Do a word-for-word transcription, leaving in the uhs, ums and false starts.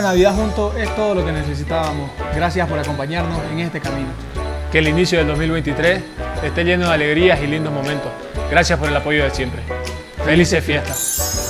Navidad juntos es todo lo que necesitábamos. Gracias por acompañarnos en este camino. Que el inicio del dos mil veintitrés esté lleno de alegrías y lindos momentos. Gracias por el apoyo de siempre. ¡Felices fiestas!